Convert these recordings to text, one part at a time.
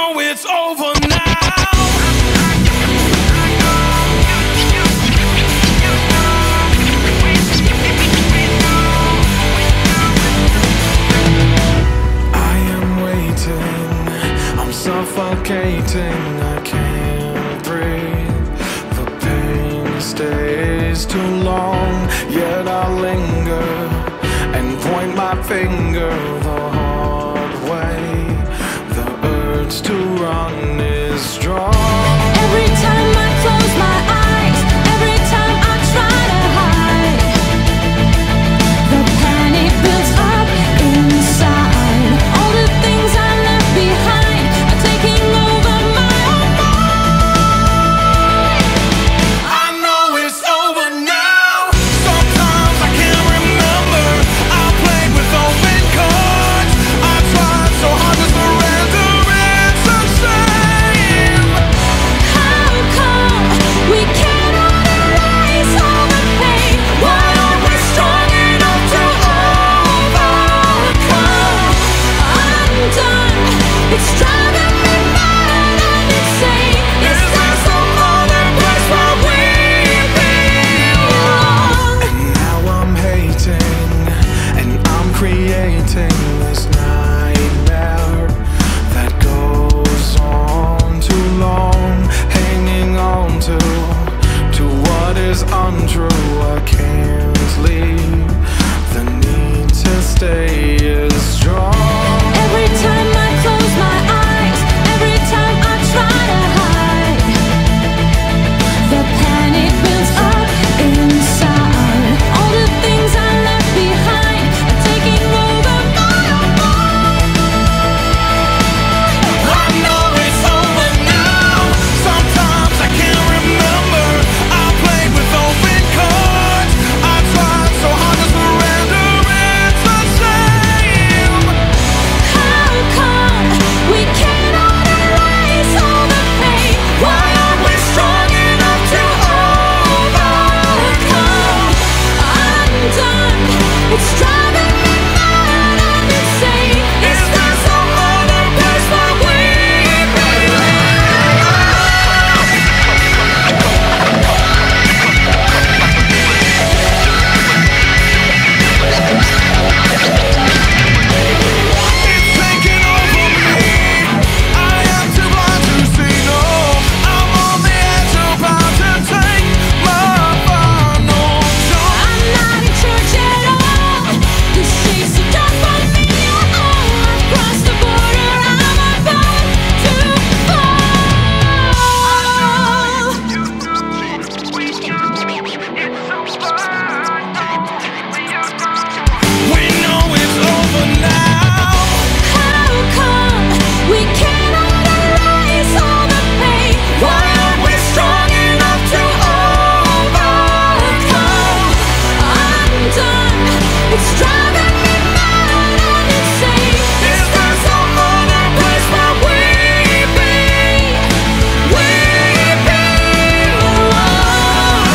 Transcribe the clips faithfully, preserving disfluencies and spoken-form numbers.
know it's over now. Suffocating, I can't breathe. The pain stays too long, yet I linger and point my finger the hard way. The urge to run is strong. Every time I close my eyes, every time I try to hide, the panic builds up inside. All the things I left behind are taking over my own mind. I know it's over now. Sometimes I can't remember. I played with open cards. I tried so hard to surrender. It's a shame. How come we cannot erase all the pain? Why aren't we strong enough to overcome? I'm done. It's driving me mad and insane. Is there some other place where we belong? And now I'm hating, and I'm creating this nightmare that goes on too long, hanging on to to what is untrue. I can't leave. The need to stay is strong. Every time I close my eyes, every time I try to hide, the panic builds up inside. All the things I left behind are taking over my own mind. I know it's over now. Sometimes I can't remember. I played with open cards. I tried so hard to surrender. It's a shame. How come we cannot erase all the pain? Why aren't we strong enough to overcome? I'm done. It's driving me mad and insane. Is there some other place where we It's taking over me. I am too blind to see. No, I'm on the edge, about to take my final jump. I'm not in church at all. This chase is done for me at all. I've crossed the border. I'm about to We know it's over now. How come we cannot erase all the pain? Why aren't we strong enough to overcome? I'm done. It's driving me mad and insane. Is there some other place where we be? We belong.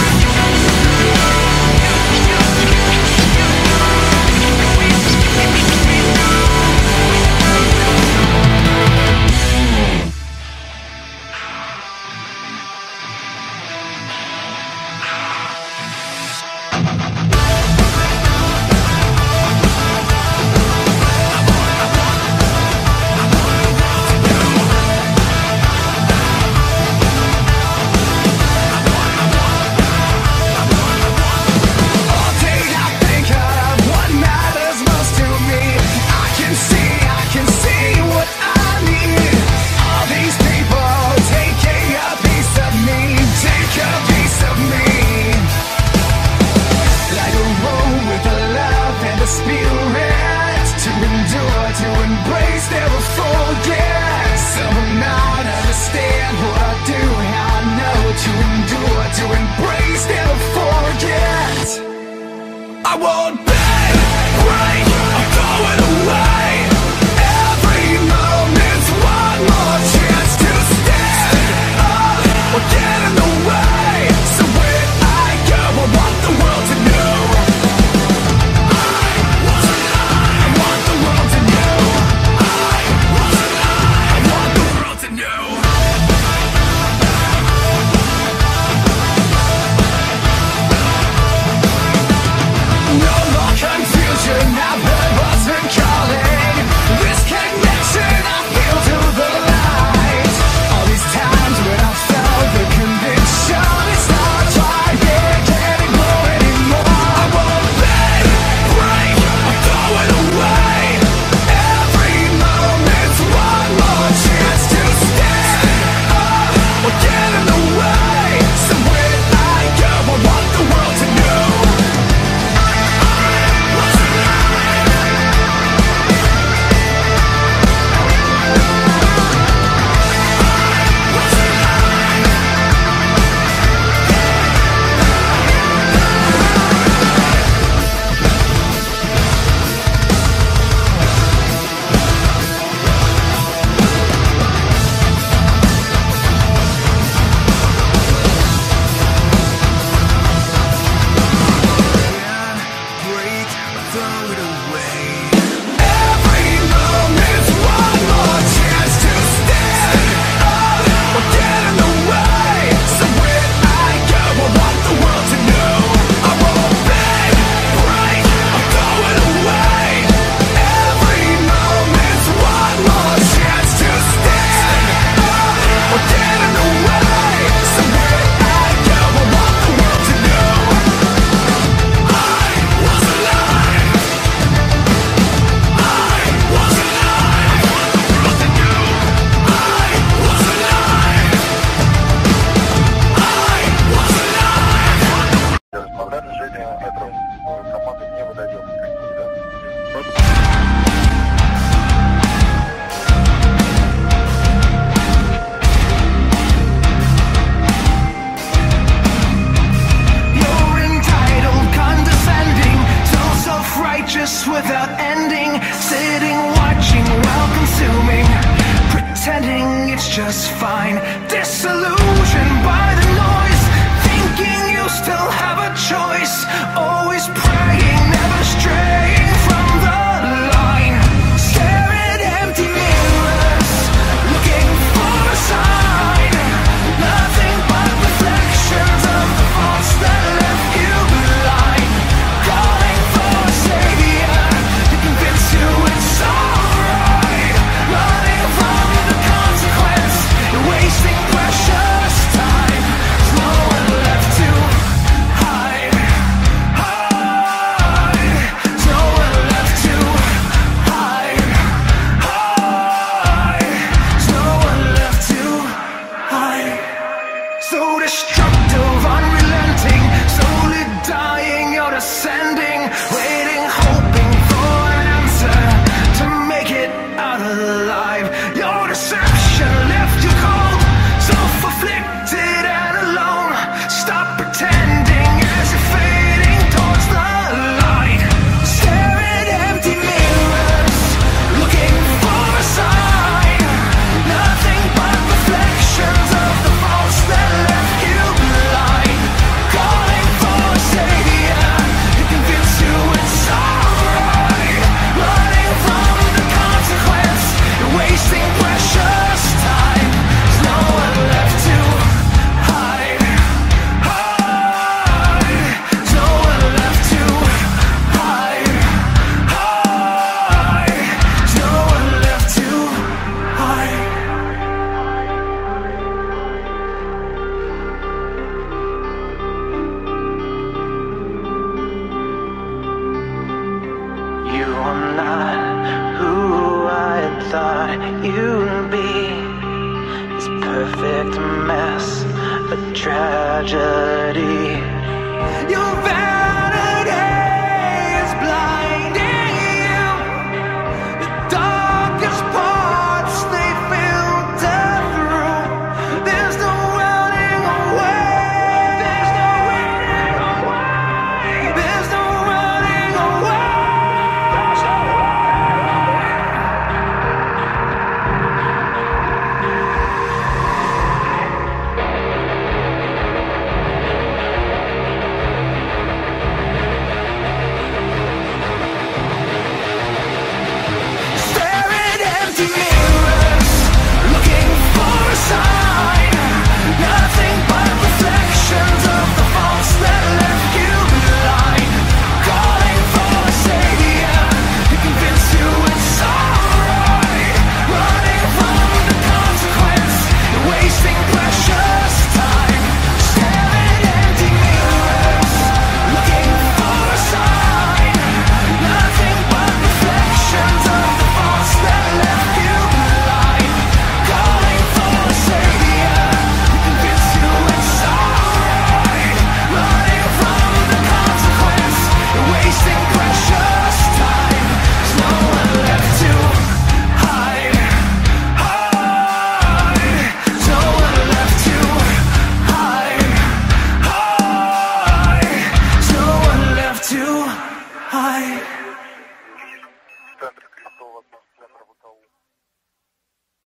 All day I think of what matters most to me. I can see, I can see what I need. All these people taking a piece of me, take a piece of me. Like a road with a love and a spirit to endure, to embrace, never forget. Some will not understand what I do, how I know to endure, to embrace, never forget. I won't beg, break, I'm going away. Every moment's one more chance to stand up or get in the way. So when I go, I want the world to know. I was alive. I want the world to know. I was alive. I want the world to just fine. Disillusioned by the noise, thinking you still have a choice. Always praying, never straying from the line. Stare at empty mirrors, looking for a sign. Nothing but reflections of the faults that left you blind. Calling for a savior to convince you it's alright. Running from the consequence, you're wasting precious time. There's no one left to hide. Hide. There's no one left to hide. Hide. There's no one left to hide. So destructive, unrelenting, slowly dying, you're descending, waiting, hoping for an answer to make it out alive. Your deception left you cold, self-afflicted and alone. Stop pretending as you're fading towards the light. Stare at empty mirrors, looking for a sign. Nothing but reflections of the faults that left you blind. Calling for a savior to convince you it's alright. Running from the consequence, you're wasting precious time. There's no one left to hide. Hide. There's no one left to hide. Hide. There's no one left to hide. You are not who I thought you'd be. This perfect mess, a tragedy. You're